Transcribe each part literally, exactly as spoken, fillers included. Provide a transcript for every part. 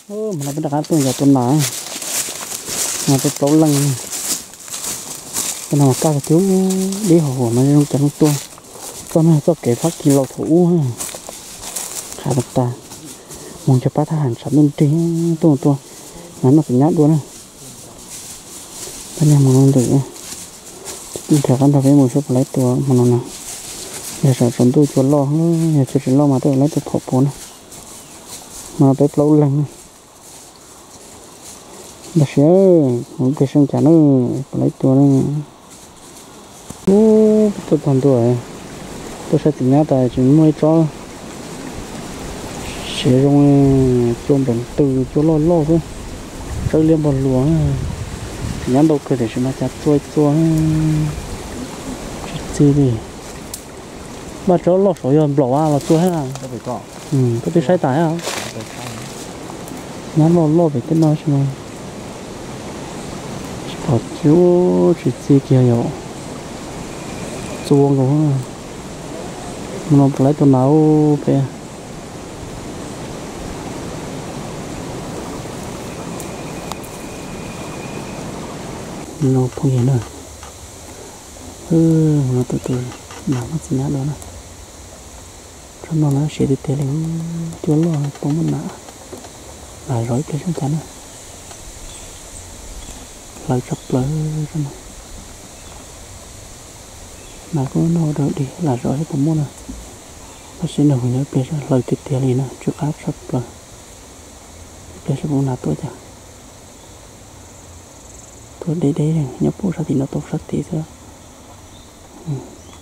ô mà nó biết đặt tôi giờ tôi nói mà tôi tấu lăng cái nào cao cái thiếu đi hồ mà không chẳng tua cho nó cho kể phát kỳ lộc thủ khá đặc ta muốn cho bác hàn sắm lên trí tua tua nó nó phải nhát luôn á cái này mà nó được theo con tàu với một số lấy tua mà nó nào giờ sợ chúng tôi cho lo giờ chưa lo mà tôi lấy tôi thọ bốn mà tới lâu lăng bà sẽ muốn cái sân chả nó lấy tua nó ô tôi toàn tuổi tôi sẽ tìm ra tại chúng mới cho sẽ trong trong đồng từ chỗ lo lo thôi chơi liên bồn lúa thì nhắn đâu cơ để chúng ta chặt tôi tôi gì đi mà chỗ lo số giờ bỏ là tôi hết à ừ tôi đi sai tải à nhắn lo lo về cái nói xem bỏ chú chỉ gì kia rồi chuông rồi nó lấy tôi nấu về nó không hiện rồi ừ nó từ từ nào nó chỉ nhát đó nè trong nó nó sẽ đi theo lên chúa lo bóng mình nã lại rối cái xong chắn lại sập lỡ rồi mà mà có nó đỡ đi là rối hết bóng nè nó sẽ nổi nhớ biết lời tiếp theo này nè trước áp sập lỡ cái sẽ bóng nã tôi chả tôi đấy đấy này nhập bộ ra thì nó tốt rất tí thôi ừ.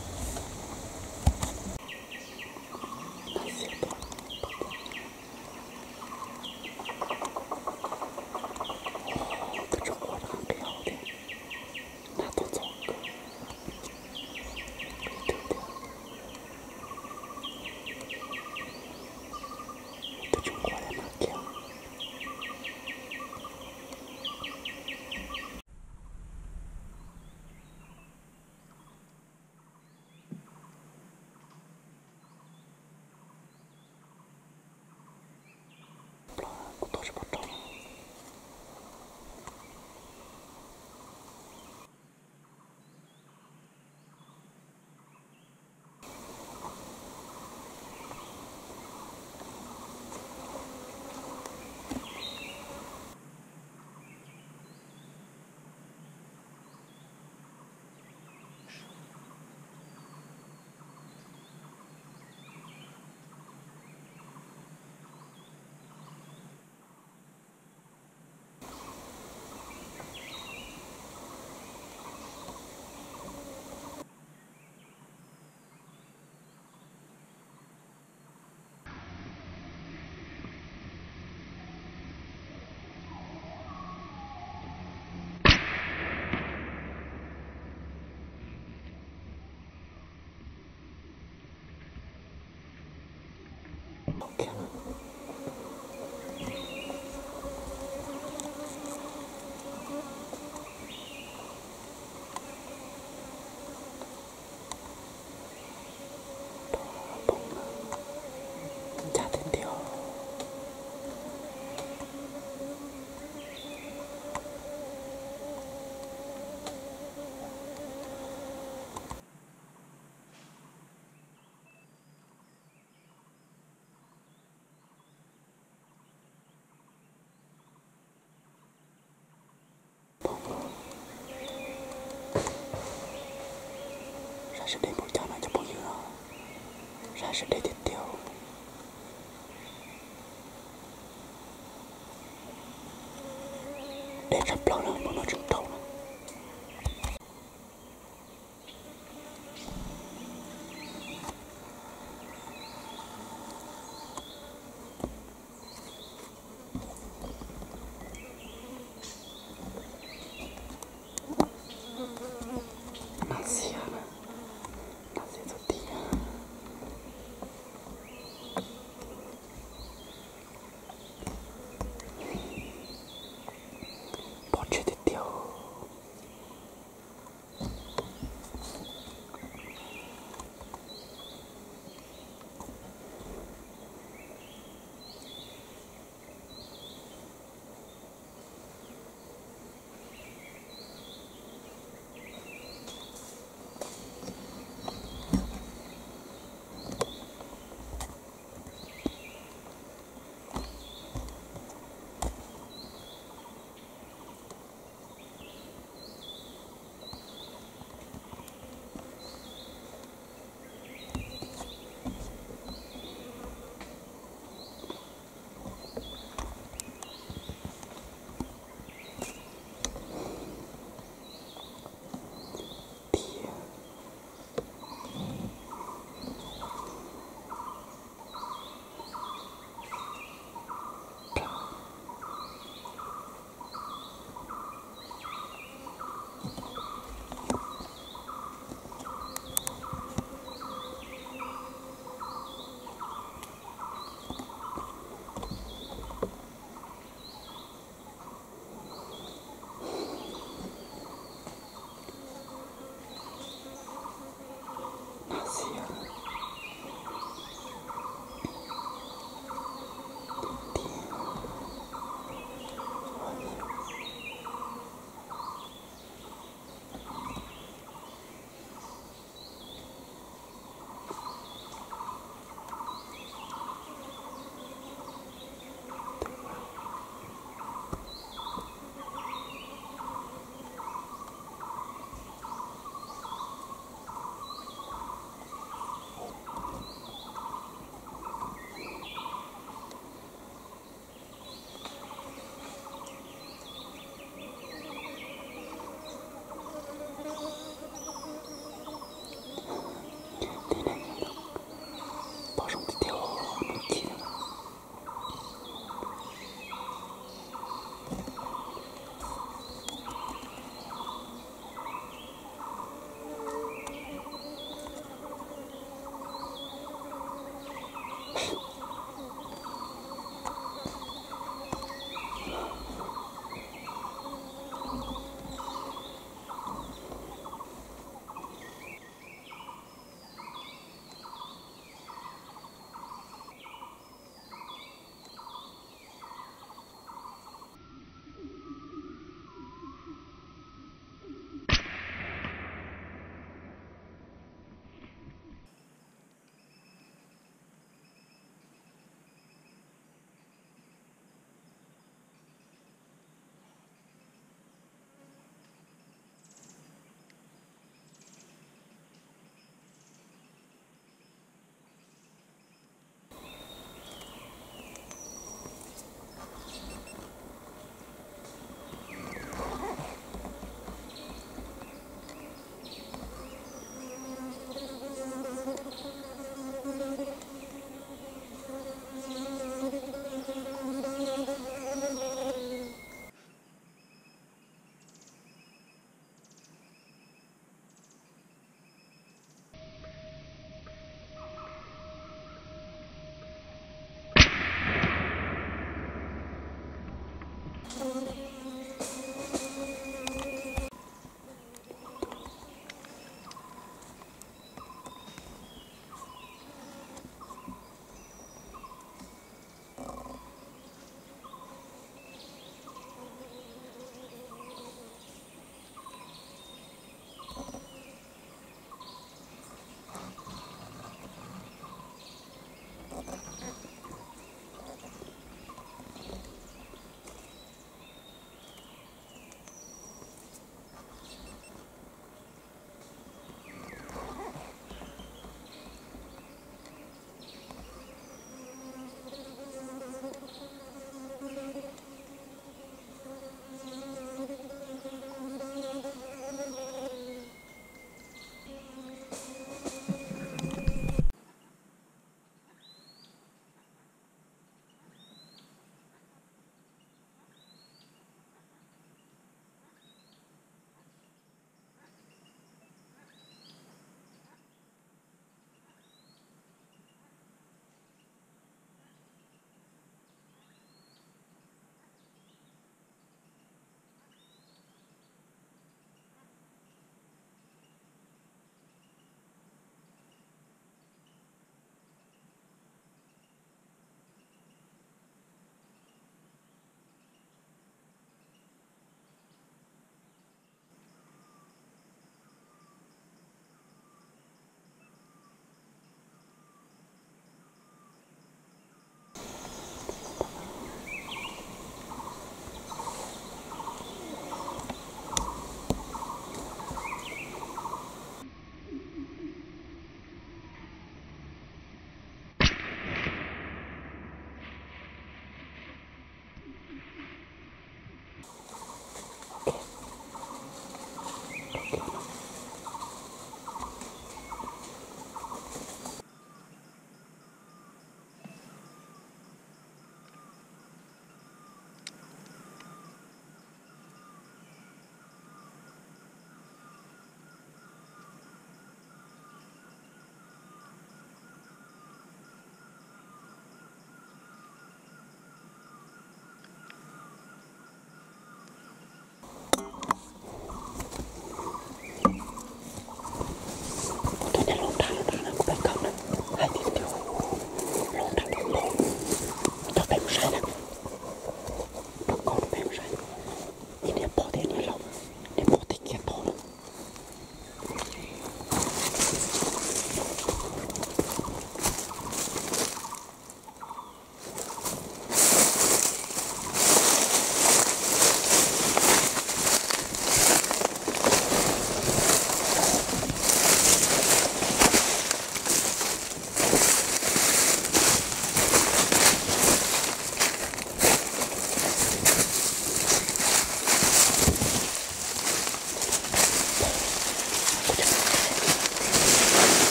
Sẽ để một chàng này cho bao nhiêu đó ra sẽ để tiếp theo để sắp lâu nữa mà nó trúng đầu nữa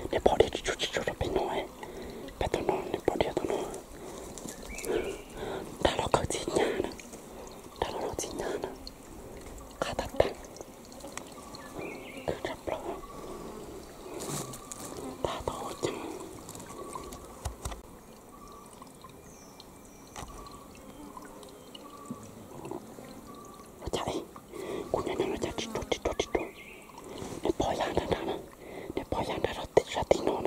để bỏ đi chút chút chút bên ngoài bên tôi nó để bỏ đi tôi nó đã lo cởi gì nhà nè đã lo gì nhà nè khá thật tăng cứ chấp lo ta thôi chứ nó chạy của nhà nó chạy chít chốt chít chốt chít chốt để bỏ ra ra ra nè để bỏ ra ra ra ra tí nó